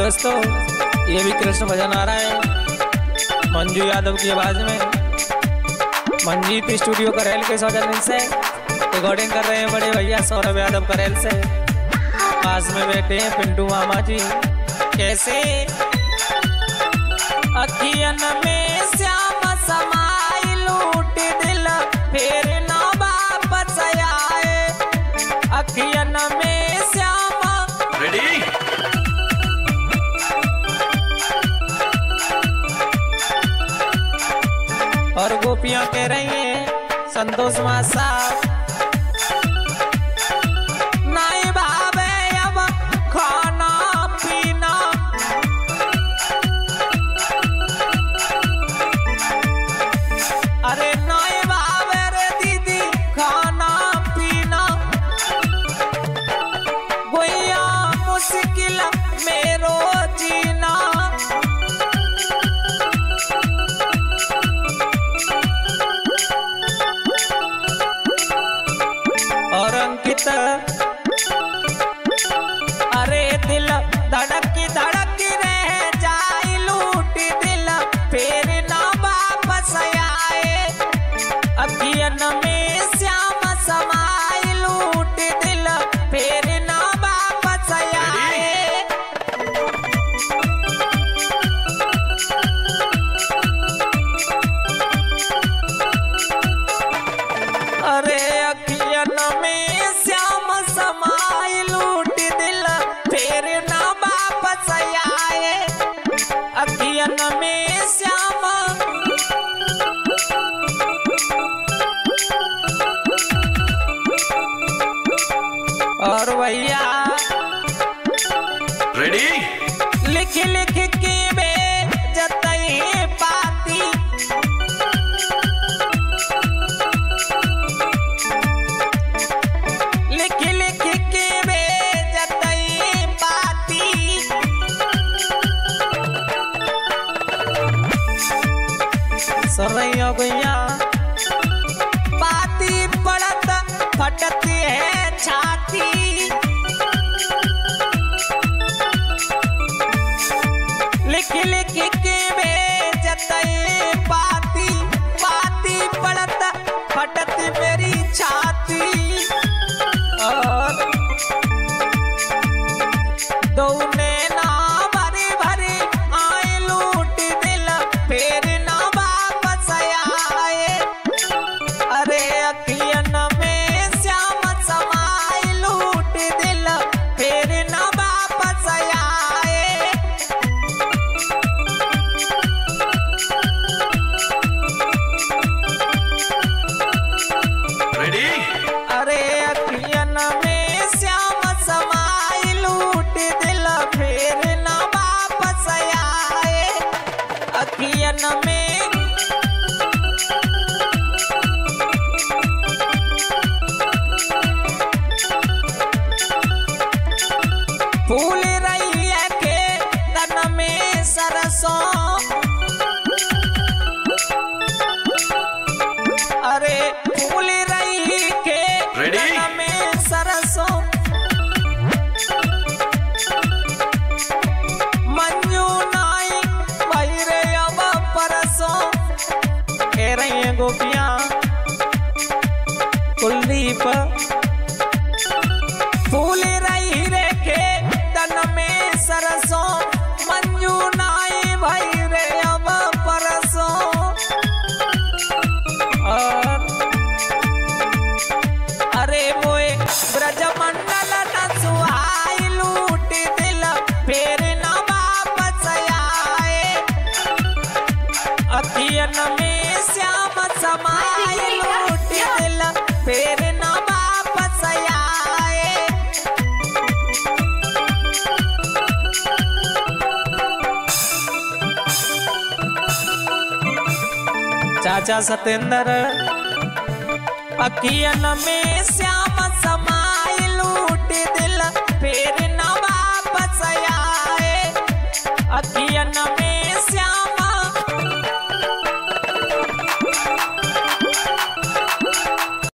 दोस्तों, ये भी कृष्ण भजन आ रहा है मंजू यादव की आवाज में। मंजीत स्टूडियो करेल के सौजन्य से रिकॉर्डिंग कर रहे हैं बड़े भैया सौरभ यादव करेल से। पास में बैठे हैं पिंटू मामा जी। कैसे अखियन में श्याम समाई लूट दिल फिर ना वापस आए। अखियन में श्याम रेडी और गोपियां कह रही हैं संतोष मासा नहीं भावे अब खाना पीना। अरे नहीं भावे रे दीदी खाना पीना। गोया मुश्किल मेरो जीना। और अंकित अरे दिल धड़की धड़की रह जाए लूट दिल फिर ना वापस आए। अखियन में श्याम समाई लूट दिल फिर ना वापस आए। अरे अखियन में श्याम समाई लूट दिल फिर ना वापस आए। अखियन में श्याम और भैया रेडी लिख लिख के बेजतई पाती। लिख लिख के बेजतई पाती। सुन रही हो भैया पाती पड़त फटती है छाती। लिख लिख के बेजतई पाती। पाती पड़त फटती मेरी छाती। और दौने ना भरी भरी आए लूट दिल फिर ना वापस आए। अरे अखियन में श्याम समाई लूट दिल फिर ना वापस आए। रेडी अरे अखियन में श्याम समाई लूट दिल फिर ना वापस आए। अखियन में फूल रही है के तन में सरसों। अरे फूल रही के तन में सरसों। मंजू नाई भाई रे अब परसों। कह रही हैं गोपियां कुलदीप फूल रही रे के तन में सरसों। मंजू नाई भाई रे अब परसों। और अरे मोए ब्रजमंडल न सुहाई लूट दिल फिर ना वापस आए। अखियन में श्याम समाई लूट दिल फिर ना वापस आए। चाचा सतेंद्र अखियन में